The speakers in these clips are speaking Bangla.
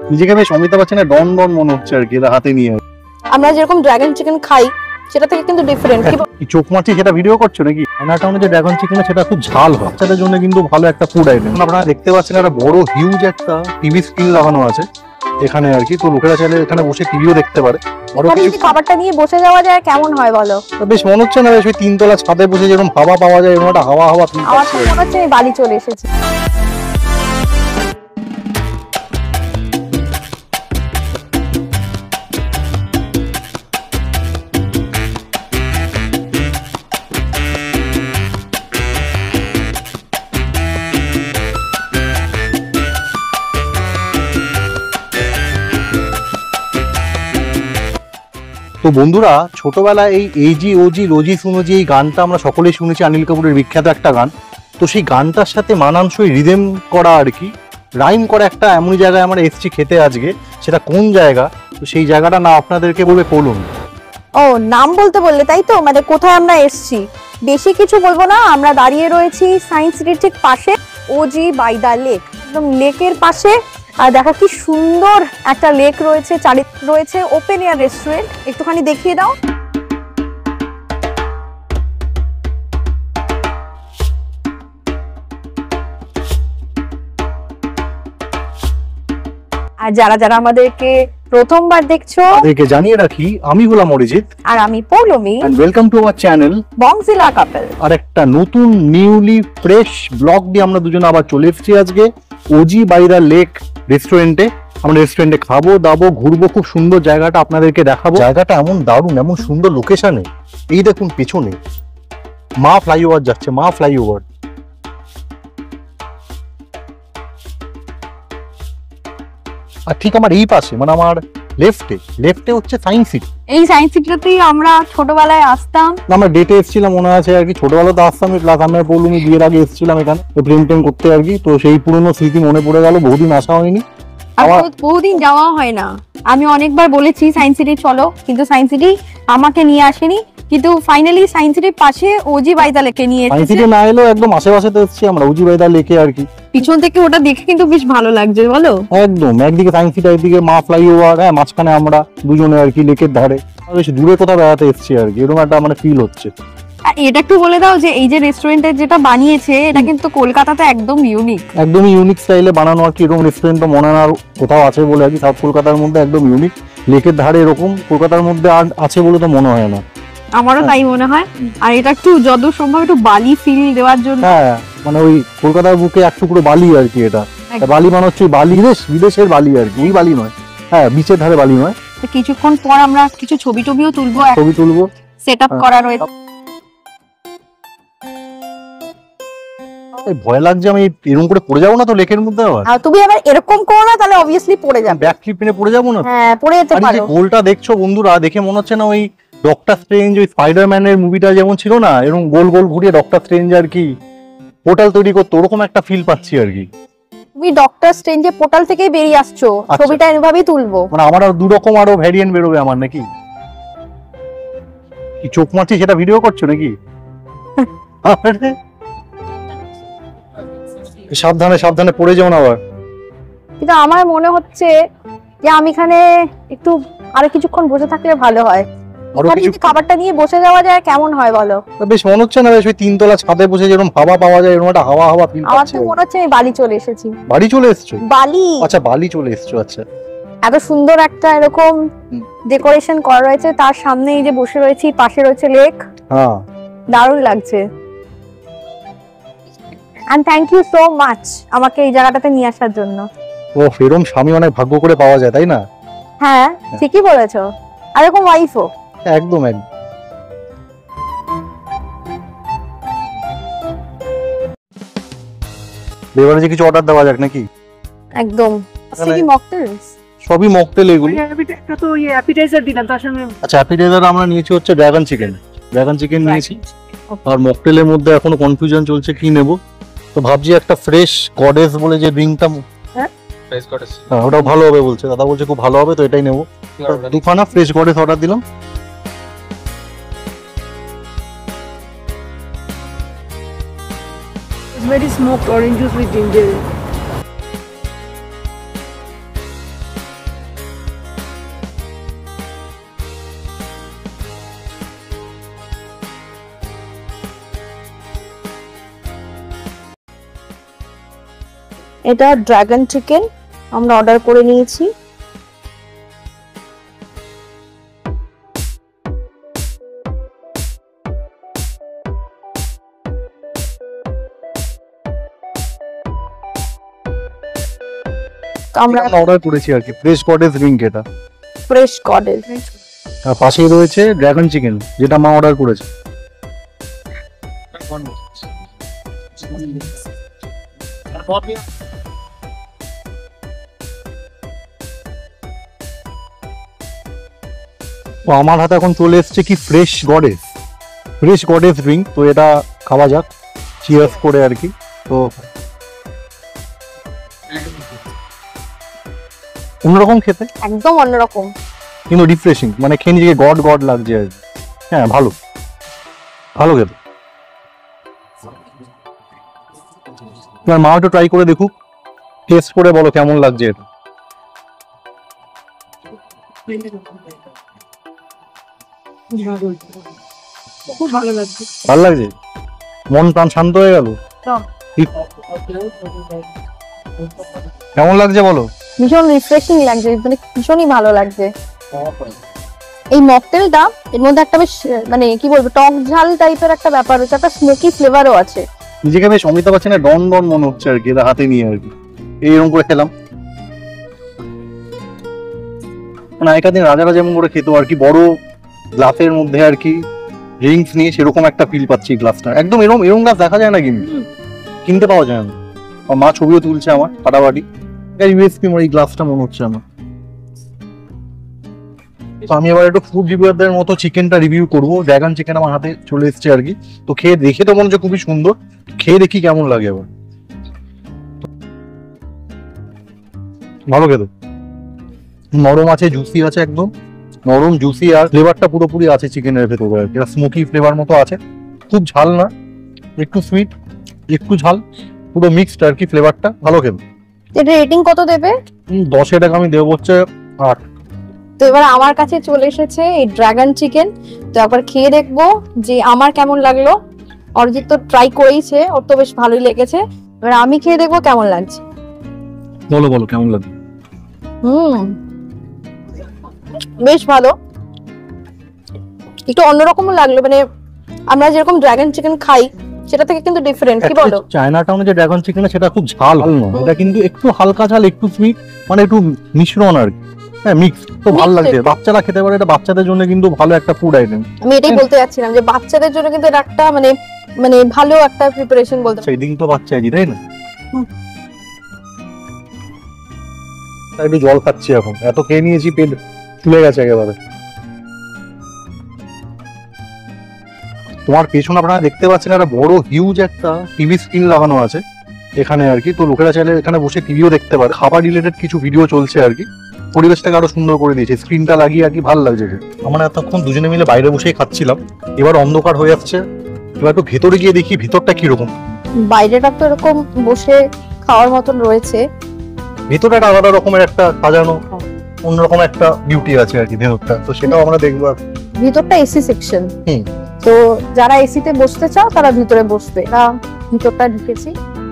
নিজেকে বেশ অমিতাভ বচ্চনের ডন ডন মনে হচ্ছে আর কি, এটা হাতে নিয়ে। আমরা যেরকম ড্রাগন চিকেন খাই সেটা থেকে কিন্তু ডিফারেন্ট। কি চোখ মারছি সেটা ভিডিও করছো নাকি? চায়নাটাউনে যে ড্রাগন চিকেন সেটা খুব ঝাল হয়, বাচ্চাদের জন্য কিন্তু ভালো একটা ফুড আইটেম। আপনারা দেখতে পাচ্ছেন একটা বড় হিউজ একটা টিভি স্ক্রিন লাগানো আছে এখানে আর কি, তো লোকেরা চাইলে এখানে বসে টিভিও দেখতে পারে। খাবারটা নিয়ে বসে যাওয়া যায় কেমন হয় বলো? বেশ মনে হচ্ছে না বেশ ওই 3 তলা ছাদে বসে যেরকম হাওয়া পাওয়া যায় এরকম একটা হাওয়া হাওয়া ফিল পাচ্ছি। আমার মনে হচ্ছে আমি বাড়ি চলে এসেছি। তো বন্ধুরা, ছোটবেলায় এই এজি ওজি রোজি সুনোজি এই গানটা আমরা সকলেই শুনেছি, অনিল কাপুরের বিখ্যাত একটা গান। তো সেই গানটার সাথে মানানসই রিদেম করা আর কি, রাইম করা একটা এমনই জায়গায় আমরা এসছি খেতে আজকে। সেটা কোন জায়গা, তো সেই জায়গাটা না আপনাদেরকে বলবে পলুন। ও, নাম বলতে বললে তাই তো? মানে কোথায় আমরা এসছি বেশি কিছু বলবো না। আমরা দাঁড়িয়ে রয়েছি সায়েন্স সিটির ঠিক পাশে, ওজি বাই দা লেক, একদম লেকের পাশে। আর দেখো কি সুন্দর একটা লেক রয়েছে, চারিদিকে রয়েছে ওপেন এয়ার রেস্টুরেন্ট। একটুখানি দেখিয়ে দাও। আর যারা যারা আমাদেরকে প্রথমবার দেখছো তাদেরকে জানিয়ে রাখি, আমি হলাম অরিজিৎ আর আমি Poulami, and welcome to our channel Bongzilla couple. আর একটা নতুন নিউলি ফ্রেশ ব্লগ দিয়ে আমরা দুজন আবার চলে এসেছি আজকে ওজি বাই দা লেক রেস্টুরেন্টে। আমরা রেস্টুরেন্টে খাবো দাবো, ঘুরবো, খুব সুন্দর জায়গাটা আপনাদেরকে দেখাবো। জায়গাটা এমন দারুণ, এমন সুন্দর লোকেশনে। এই দেখুন পেছনে মা ফ্লাইওভার যাচ্ছে, মা ফ্লাইওভার। আর ঠিক আমার এই পাশে, মানে আমার লেফটে হচ্ছে সায়েন্স সিটি। এই সায়েন্স সিটিতেই আমরা ছোটবেলায় আসতাম। আমরা ডেটে এসেছিলাম মনে আছে আর কি, ছোটবেলা তো আসতাম। প্লাস আমরা পৌলুমি বিয়ের আগে এসেছিলাম এখানে প্রেম টেম করতে আর কি। তো সেই পুরনো স্মৃতি মনে পড়ে গেল, বহুদিন আসা হয়নি, বহুদিন যাওয়া হয় না। আমি অনেকবার বলেছি সায়েন্স সিটি চলো, কিন্তু সায়েন্স সিটি আমাকে নিয়ে আসেনি। কিন্তু ফাইনালি সায়েন্স সিটির পাশে ওজি বাই দা লেকে নিয়ে এসেছে। সায়েন্স সিটি না এলেও একদম আশেপাশে তো এসেছি আমরা, ওজি বাই দা লেকে আর কি। পিছন থেকে ওটা দেখে কিন্তু বেশ ভালো লাগছে বলো? একদম, একদিকে সায়েন্স সিটি, একদিকে মা ফ্লাইওভার, হ্যাঁ মাঝখানে আমরা দুজনে আর কি লেকের ধারে। বেশ দূরে কোথাও বেড়াতে এসেছি আর কি, এরকম একটা মানে ফিল হচ্ছে। এটা একটু বলে দাও যে এই যে রেস্টুরেন্টের যেটা বানিয়েছে এটা কিন্তু কলকাতাতে একদম ইউনিক, একদমই ইউনিক স্টাইলে বানানো আর কি। এরকম রেস্টুরেন্ট তো মনে আর কোথাও আছে বলে আর কি, সাউথ কলকাতার মধ্যে একদম ইউনিক। লেকের ধারে এরকম কলকাতার মধ্যে আর আছে বলে তো মনে হয় না। আমারও তাই মনে হয়। আর এটা একটু যত সম্ভব একটু বালি ফিল দেওয়ার জন্য, হ্যাঁ মানে ওই কলকাতার বুকে এক টুকরো বালি আর কি। এটা বালি মানে হচ্ছে বালি, বিদেশের বালি আর কি, ওই বালি নয়। হ্যাঁ, বিচের ধারে বালি নয়। কিছুক্ষণ পর আমরা কিছু ছবি টবিও তুলবো, সেট আপ করা রয়েছে। ভয় লাগছে, আমি এরকম করে পড়ে যাবো না তো লেকের মধ্যে? আবার তুমি আবার এরকম করো না, তাহলে অবভিয়াসলি পড়ে যাবে। ব্যাক ফ্লিপ মেরে পড়ে যাবো না? হ্যাঁ, পড়ে যেতে পারো। আর গোলটা দেখছো বন্ধুরা, দেখে মনে হচ্ছে না ওই ডক্টর স্ট্রেঞ্জ, ওই স্পাইডারম্যানের মুভিটা যেমন ছিল না, এরকম গোল গোল ঘুরিয়ে ডক্টর স্ট্রেঞ্জ আর কি পোর্টাল তৈরি করতো, ওরকম একটা ফিল পাচ্ছি আর কি। তুমি ডক্টর স্ট্রেঞ্জের পোর্টাল থেকেই বেরিয়ে আসছো, ছবিটা এভাবেই তুলবো। মানে আমার আর 2 রকম আরো ভ্যারিয়েন্ট বেরোবে আমার নাকি? কি চোখ মারছি সেটা ভিডিও করছো নাকি? সাবধানে সাবধানে পড়ে যাও না আবার। কিন্তু আমার মনে হচ্ছে যে আমি এখানে একটু আরো কিছুক্ষণ বসে থাকলে ভালো হয়। খাবারটা নিয়ে বসে যাওয়া যায় কেমন হয় বলো? বেশ মনে হচ্ছে না বেশ ওই 3 তলা ছাদে বসে যেরকম হাওয়া পাওয়া যায় এরকম একটা হাওয়া হাওয়া ফিল পাচ্ছি। আমার তো মনে হচ্ছে আমি বাড়ি চলে এসেছি। বাড়ি চলে এসেছো? বালি? আচ্ছা, বালি চলে এসেছো। আচ্ছা, এত সুন্দর একটা এরকম ডেকোরেশন করা রয়েছে, তার সামনে এই যে বসে রয়েছি, পাশে রয়েছে লেক। হ্যাঁ, দারুণ লাগছে। And thank you so much আমাকে এই জায়গাটাতে নিয়ে আসার জন্য। ও, এরকম স্বামী অনেক ভাগ্য করে পাওয়া যায়, তাই না? হ্যাঁ, ঠিকই বলেছো। আর এরকম ওয়াইফও। একদম একদম। এবারে যে কিছু অর্ডার দেওয়া যাক নাকি? একদম। কি মকটেলস? সবই মকটেল এগুলো। একটা তো এই অ্যাপিটাইজার দিলাম তার সঙ্গে। আচ্ছা, অ্যাপিটাইজার আমরা নিয়েছি হচ্ছে ড্রাগন চিকেন নিয়েছি। আর মকটেলের মধ্যে এখনো কনফিউশন চলছে কি নেব। তো ভাবছি একটা ফ্রেশ গডেস বলে যে ড্রিঙ্কটা, হ্যাঁ ফ্রেশ গডেস, হ্যাঁ ওটাও ভালো হবে বলছে দাদা, বলছে খুব ভালো হবে, তো এটাই নেব। দুখানা ফ্রেশ গডেস অর্ডার দিলাম। Very smoked orange juice with ginger. এটা ড্রাগন চিকেন আমরা অর্ডার করে নিয়েছি। আমরা অর্ডার করেছি আর কি ফ্রেশ গডেস রিং, এটা ফ্রেশ গডেস। আর পাশেই রয়েছে ড্রাগন চিকেন যেটা মা অর্ডার করেছে। তো আমার হাতে এখন চলে এসছে কি ফ্রেশ গডেস রিং। তো এটা খাওয়া যাক চিয়ার্স করে আর কি। তো অন্যরকম খেতে, একদম অন্যরকম কিন্তু রিফ্রেশিং, মানে খেয়ে নিজেকে গড গড লাগছে আর কি। হ্যাঁ ভালো খেতে। তোমার মা একটু ট্রাই করে দেখুক, টেস্ট করে বলো কেমন লাগছে এটা। খুব ভালো লাগছে। ভালো লাগছে, মন প্রাণ শান্ত হয়ে গেল। কেমন লাগছে বলো? ভীষণ রিফ্রেশিং লাগছে, মানে ভীষণই ভালো লাগছে। এই মকটেলটা এর মধ্যে একটা বেশ মানে কি বলবো টক ঝাল টাইপের একটা ব্যাপার হচ্ছে, একটা স্মোকি ফ্লেভারও আছে। নিজেকে বেশ অমিতাভ বচ্চনের ডন মনে হচ্ছে আর কি, এটা হাতে নিয়ে আর কি এইরকম করে খেলাম। মানে আগেকার দিন রাজারা যেমন করে খেতো আর কি, বড় গ্লাসের মধ্যে আর কি ড্রিঙ্কস নিয়ে, সেরকম একটা ফিল পাচ্ছি গ্লাসটা। একদম এরকম গ্লাস দেখা যায় না, কিন্তু কিনতে পাওয়া যায় না। মা ছবিও তুলছে আমার ফাটাফাটি, ইউএসপি এই গ্লাসটা মনে হচ্ছে আমার। তো আমি এবার একটু ফুড রিভিউয়ারদের মতো চিকেনটা রিভিউ করবো। ড্রাগন চিকেন আমার হাতে চলে এসছে আর কি। তো খেয়ে দেখে তো মনে হচ্ছে খুবই সুন্দর, খেয়ে দেখি কেমন লাগে। এবার ভালো খেতে, নরম আছে, জুসি আছে, একদম নরম জুসি, আর ফ্লেভারটা পুরোপুরি আছে চিকেনের ভেতরে আর কি। স্মোকি ফ্লেভার মতো আছে, খুব ঝাল না, একটু সুইট একটু ঝাল, পুরো মিক্সড আর কি ফ্লেভারটা। ভালো খেতে। এটা রেটিং কত দেবে? 10 টাকা আমি দেবো হচ্ছে 8। তো এবার আমার কাছে চলে এসেছে এই ড্রাগন চিকেন। তো একবার খেয়ে দেখবো যে আমার কেমন লাগলো। অরিজিৎ তো ট্রাই করেইছে, ওর তো বেশ ভালোই লেগেছে। এবার আমি খেয়ে দেখবো কেমন লাগছে। বলো কেমন লাগে। বেশ ভালো, একটু অন্যরকম লাগলো, মানে আমরা যেরকম ড্রাগন চিকেন খাই সেটা থেকে কিন্তু ডিফারেন্ট। কি বলো? চায়না টাউনে যে ড্রাগন চিকেন সেটা খুব ঝাল নয়, এটা কিন্তু একটু হালকা ঝাল, একটু সুইট, মানে একটু মিশ্রণ আর কি। হ্যাঁ মিক্স, তো ভালো লাগছে। বাচ্চারা খেতে পারে, এটা বাচ্চাদের জন্য কিন্তু ভালো একটা ফুড আইটেম। আমি এটাই বলতে যাচ্ছিলাম যে বাচ্চাদের জন্য কিন্তু এটা একটা মানে ভালো একটা প্রিপারেশন বলতে। সেই দিন তো বাচ্চা আছি, তাই না? তাই একটু জল খাচ্ছি এখন, এত খেয়ে নিয়েছি পেট ফুলে গেছে একেবারে। তোমার পেছনে আপনারা দেখতে পাচ্ছেন একটা বড় হিউজ একটা টিভি স্ক্রিন লাগানো আছে এখানে আর কি। তো লোকেরা চাইলে এখানে বসে টিভিও দেখতে পারে, খাবার রিলেটেড কিছু ভিডিও চলছে আর কি। পরিবেশটাকে আরো সুন্দর করে দিয়েছে, স্ক্রিনটা লাগিয়ে আর কি ভালো লাগছে। আমরা এতক্ষণ দুজনে মিলে বাইরে বসেই খাচ্ছিলাম, এবার অন্ধকার হয়ে যাচ্ছে, এবার একটু ভেতরে গিয়ে দেখি ভিতরটা কিরকম। বাইরেটা তো এরকম বসে খাওয়ার মতন রয়েছে, ভিতরে একটা আলাদা রকমের একটা সাজানো, অন্যরকম একটা বিউটি আছে আর কি ভেতরটা। তো সেটাও আমরা দেখবো। ভিতরটা এসি সেকশন, তো যারা এসিতে বসতে চাও তারা ভিতরে বসবে। ভিতরটা ঢুকেছি,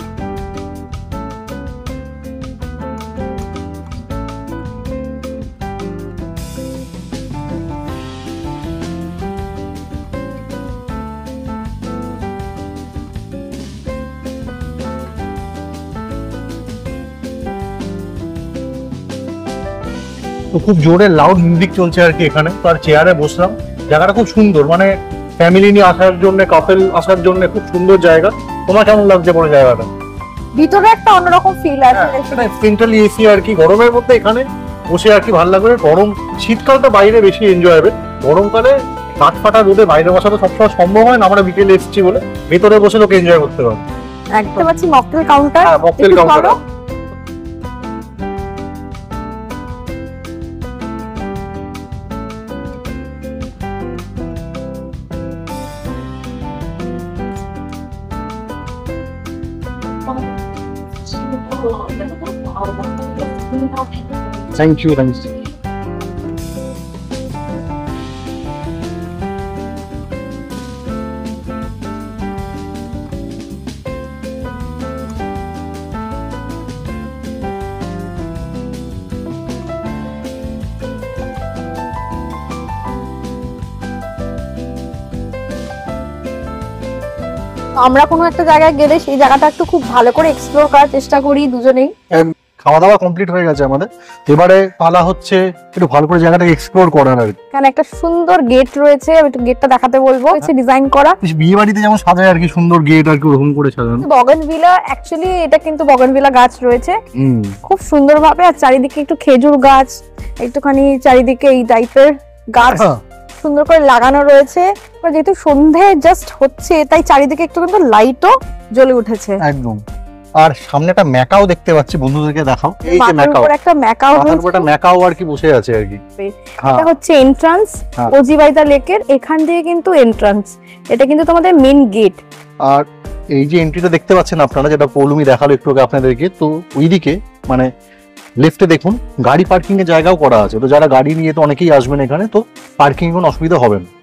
তো খুব জোরে লাউড মিউজিক চলছে আর কি এখানে। তো আর চেয়ারে বসলাম, জায়গাটা খুব সুন্দর, মানে ফ্যামিলি নিয়ে আসার জন্য, কাপল আসার জন্য খুব সুন্দর জায়গা। তোমার কেমন লাগছে বড় জায়গাটা? ভিতরে একটা অন্যরকম ফিল আছে, সেন্ট্রালি এসি আর কি। গরমের মধ্যে এখানে বসে আর কি ভালো লাগবে। গরম শীতকালটা বাইরে বেশি এনজয় হবে, গরমকালে কাঠ ফাটা রোদে বাইরে বসা তো সবসময় সম্ভব হয় না। আমরা বিকেলে এসেছি বলে ভেতরে বসে লোক এনজয় করতে পারবে। একদম পাচ্ছি mocktail counter. Mocktail counter. Thank you. আমরা কোনো একটা জায়গায় গেলে সেই জায়গাটা একটু খুব ভালো করে এক্সপ্লোর করার চেষ্টা করি দুজনেই। খাওয়া দাওয়া কমপ্লিট হয়ে গেছে আমাদের, এবারে পালা হচ্ছে একটু ভালো করে জায়গাটাকে এক্সপ্লোর করার আর কি। এখানে একটা সুন্দর গেট রয়েছে, আমি একটু গেটটা দেখাতে বলবো। হচ্ছে ডিজাইন করা বিয়ে বাড়িতে যেমন সাজায় আর কি, সুন্দর গেট আর কি ওরকম করে সাজানো। বগনভিলা, অ্যাকচুয়ালি এটা কিন্তু বগনভিলা গাছ রয়েছে খুব সুন্দর ভাবে, আর চারিদিকে একটু খেজুর গাছ, একটুখানি চারিদিকে এই টাইপের গাছ সুন্দর করে লাগানো রয়েছে। যেহেতু সন্ধে জাস্ট হচ্ছে তাই চারিদিকে একটু কিন্তু লাইটও জ্বলে উঠেছে একদম। আর সামনে একটা ম্যাকাও দেখতে পাচ্ছি, বন্ধুদেরকে দেখাও। এই যে ম্যাকাও, একটা ম্যাকাও মাথার উপর একটা ম্যাকাও আর কি বসে আছে আর কি। এটা হচ্ছে এন্ট্রান্স ওজি বাইদা লেকের, এখান দিয়ে কিন্তু এন্ট্রান্স, এটা কিন্তু তোমাদের মেন গেট। আর এই যে এন্ট্রিটা দেখতে পাচ্ছেন আপনারা, যেটা পৌলুমি দেখালো একটু আগে আপনাদেরকে, তো ওইদিকে মানে লেফটে দেখুন গাড়ি পার্কিং এর জায়গাও করা আছে। তো যারা গাড়ি নিয়ে তো অনেকেই আসবেন এখানে, তো পার্কিং কোনো অসুবিধা হবে না।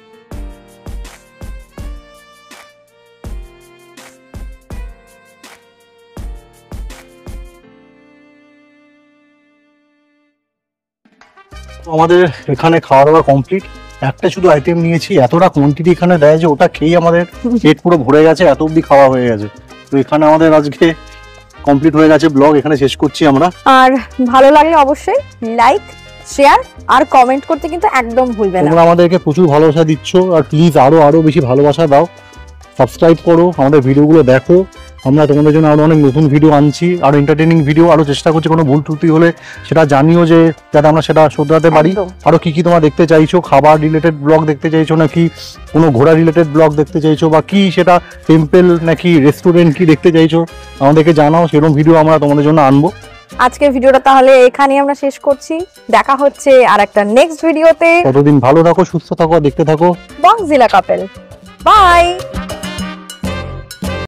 আমাদের এখানে খাওয়া দাওয়া কমপ্লিট। একটা শুধু আইটেম নিয়েছি, এতটা কোয়ান্টিটি এখানে দেয় যে ওটা খেয়েই আমাদের পেট পুরো ভরে গেছে, এত অব্দি খাওয়া হয়ে গেছে। তো এখানে আমাদের আজকে কমপ্লিট হয়ে গেছে ব্লগ, এখানে শেষ করছি আমরা। আর ভালো লাগলে অবশ্যই লাইক, শেয়ার আর কমেন্ট করতে কিন্তু একদম ভুলবে না। তোমরা আমাদেরকে প্রচুর ভালোবাসা দিচ্ছ, আর প্লিজ আরো বেশি ভালোবাসা দাও। সাবস্ক্রাইব করো, আমাদের ভিডিওগুলো দেখো। আমরা তোমাদের জন্য আরো অনেক নতুন ভিডিও আনছি, আরো এন্টারটেইনিং ভিডিও, আরো চেষ্টা করছি কোনো ভুল ত্রুটি হলে সেটা জানিও, যে যাতে আমরা সেটা শোধরাতে পারি। আরো কি তোমরা দেখতে চাইছো, খাবার রিলেটেড ব্লগ দেখতে চাইছো নাকি কোনো ঘোরা রিলেটেড ব্লগ দেখতে চাইছো, বা কি সেটা টেম্পল নাকি রেস্টুরেন্ট কি দেখতে চাইছো আমাদেরকে জানাও, সেরকম ভিডিও আমরা তোমাদের জন্য আনবো। আজকের ভিডিওটা তাহলে এখানেই আমরা শেষ করছি, দেখা হচ্ছে আর একটা নেক্সট ভিডিওতে। ততদিন ভালো থাকো, সুস্থ থাকো, দেখতে থাকো বংজিলা কাপেল। বাই।